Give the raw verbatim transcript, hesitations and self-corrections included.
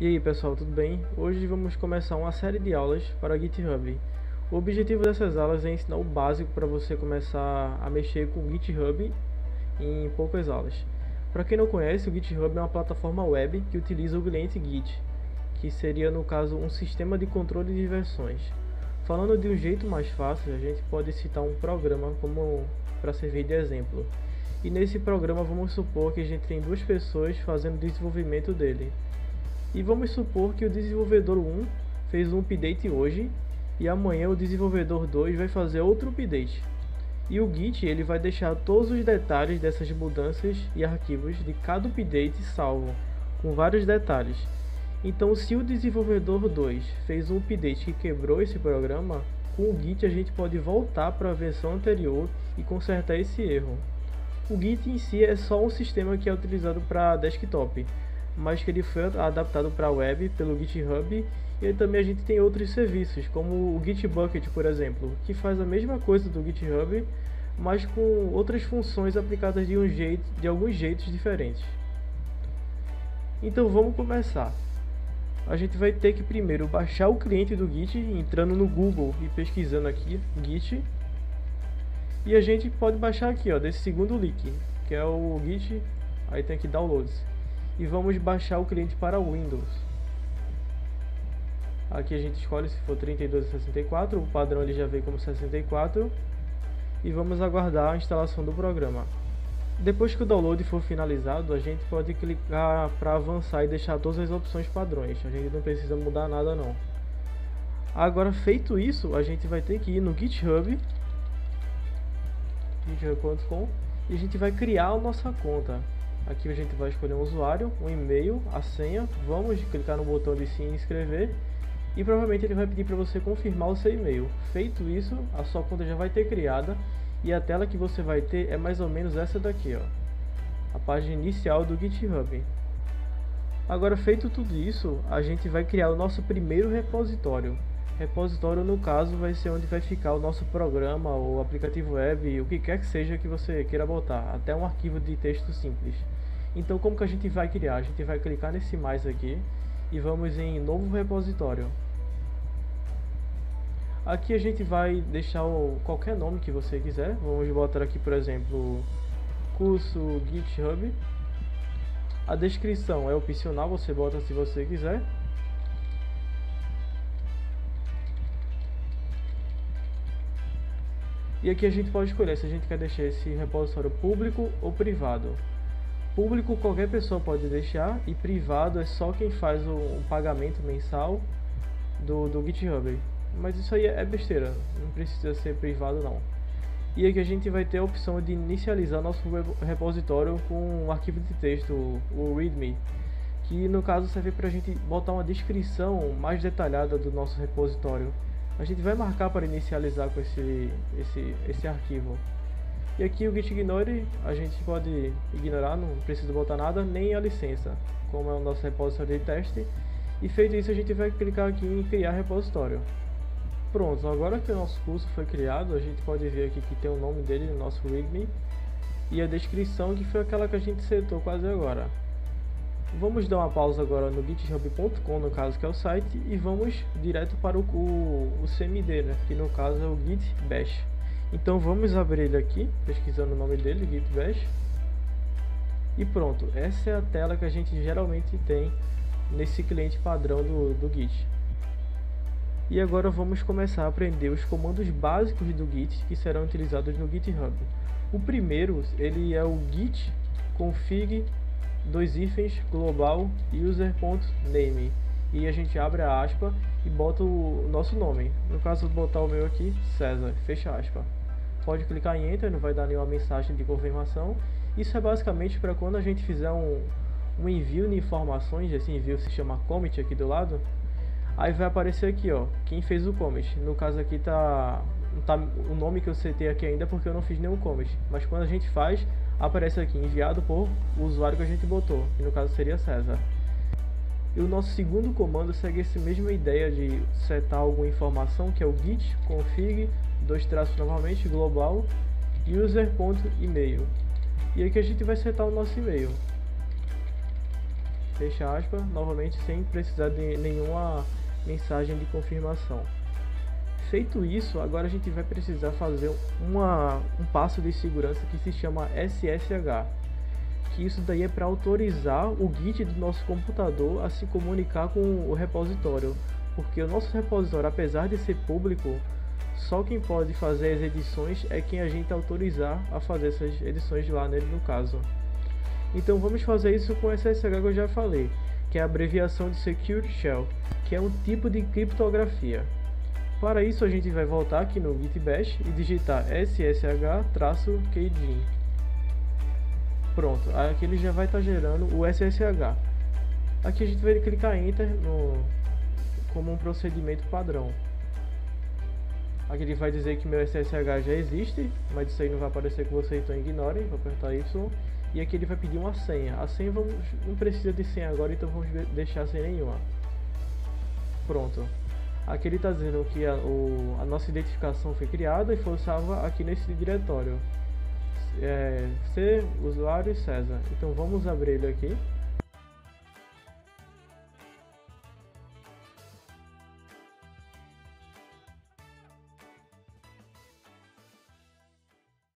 E aí pessoal, tudo bem? Hoje vamos começar uma série de aulas para GitHub. O objetivo dessas aulas é ensinar o básico para você começar a mexer com o GitHub em poucas aulas. Para quem não conhece, o GitHub é uma plataforma web que utiliza o cliente Git, que seria no caso um sistema de controle de versões. Falando de um jeito mais fácil, a gente pode citar um programa como para servir de exemplo. E nesse programa vamos supor que a gente tem duas pessoas fazendo o desenvolvimento dele. E vamos supor que o desenvolvedor um fez um update hoje e amanhã o desenvolvedor dois vai fazer outro update. E o Git ele vai deixar todos os detalhes dessas mudanças e arquivos de cada update salvo, com vários detalhes. Então, se o desenvolvedor dois fez um update que quebrou esse programa, com o Git a gente pode voltar para a versão anterior e consertar esse erro. O Git em si é só um sistema que é utilizado para desktop, mas que ele foi adaptado para a web pelo GitHub, e também a gente tem outros serviços, como o Gitbucket, por exemplo, que faz a mesma coisa do GitHub, mas com outras funções aplicadas de, um jeito, de alguns jeitos diferentes. Então vamos começar. A gente vai ter que primeiro baixar o cliente do Git, entrando no Google e pesquisando aqui Git. E a gente pode baixar aqui, ó, desse segundo link, que é o Git, aí tem aqui Downloads. E vamos baixar o cliente para Windows. Aqui a gente escolhe se for trinta e dois ou sessenta e quatro, o padrão ele já veio como sessenta e quatro. E vamos aguardar a instalação do programa. Depois que o download for finalizado, a gente pode clicar para avançar e deixar todas as opções padrões. A gente não precisa mudar nada não. Agora, feito isso, a gente vai ter que ir no GitHub, github ponto com, e a gente vai criar a nossa conta. Aqui a gente vai escolher um usuário, um e-mail, a senha. Vamos clicar no botão de se inscrever e provavelmente ele vai pedir para você confirmar o seu e-mail. Feito isso, a sua conta já vai ter criada e a tela que você vai ter é mais ou menos essa daqui, ó, a página inicial do GitHub. Agora, feito tudo isso, a gente vai criar o nosso primeiro repositório. Repositório, no caso, vai ser onde vai ficar o nosso programa ou aplicativo web, o que quer que seja que você queira botar, até um arquivo de texto simples. Então, como que a gente vai criar? A gente vai clicar nesse mais aqui e vamos em novo repositório. Aqui a gente vai deixar o, qualquer nome que você quiser. Vamos botar aqui, por exemplo, curso GitHub. A descrição é opcional, você bota se você quiser. E aqui a gente pode escolher se a gente quer deixar esse repositório público ou privado. Público qualquer pessoa pode deixar, e privado é só quem faz o, o pagamento mensal do, do GitHub. Mas isso aí é besteira, não precisa ser privado não. E aqui a gente vai ter a opção de inicializar nosso repositório com um arquivo de texto, o README, que no caso serve para a gente botar uma descrição mais detalhada do nosso repositório. A gente vai marcar para inicializar com esse, esse, esse arquivo. E aqui o gitignore a gente pode ignorar, não precisa botar nada, nem a licença, como é o nosso repositório de teste. E feito isso, a gente vai clicar aqui em criar repositório. Pronto, agora que o nosso curso foi criado, a gente pode ver aqui que tem o nome dele no nosso README e a descrição, que foi aquela que a gente setou quase agora. Vamos dar uma pausa agora no github ponto com, no caso que é o site, e vamos direto para o, o, o C M D, né, que no caso é o Git Bash. Então vamos abrir ele aqui, pesquisando o nome dele, Git Bash. E pronto, essa é a tela que a gente geralmente tem nesse cliente padrão do, do Git. E agora vamos começar a aprender os comandos básicos do Git que serão utilizados no GitHub. O primeiro, ele é o git config dois hífens global user.name, e a gente abre a aspa e bota o nosso nome. No caso, vou botar o meu aqui, César, fecha a aspa. Pode clicar em Enter, não vai dar nenhuma mensagem de confirmação. Isso é basicamente para quando a gente fizer um, um envio de informações. Esse envio se chama commit aqui do lado. Aí vai aparecer aqui, ó, quem fez o commit. No caso aqui tá, tá o nome que eu setei aqui ainda porque eu não fiz nenhum commit. Mas quando a gente faz, aparece aqui, enviado por o usuário que a gente botou, que no caso seria César. E o nosso segundo comando segue essa mesma ideia de setar alguma informação, que é o git config, dois traços novamente, global, user.email. E aqui a gente vai setar o nosso e-mail. fecha aspas, novamente sem precisar de nenhuma mensagem de confirmação. Feito isso, agora a gente vai precisar fazer uma, um passo de segurança que se chama S S H, que isso daí é para autorizar o Git do nosso computador a se comunicar com o repositório, porque o nosso repositório, apesar de ser público, só quem pode fazer as edições é quem a gente autorizar a fazer essas edições lá nele no caso. Então vamos fazer isso com S S H que eu já falei, que é a abreviação de Secure Shell, que é um tipo de criptografia. Para isso a gente vai voltar aqui no Git Bash e digitar ssh-keygen. Pronto, aqui ele já vai estar gerando o S S H. Aqui a gente vai clicar Enter no, como um procedimento padrão. Aqui ele vai dizer que meu S S H já existe, mas isso aí não vai aparecer com você, então ignorem, vou apertar Y. E aqui ele vai pedir uma senha. A senha vamos, não precisa de senha agora, então vamos deixar sem nenhuma. Pronto. Aqui ele está dizendo que a, o, a nossa identificação foi criada e foi salva aqui nesse diretório. É, C, usuário e César. Então vamos abrir ele aqui.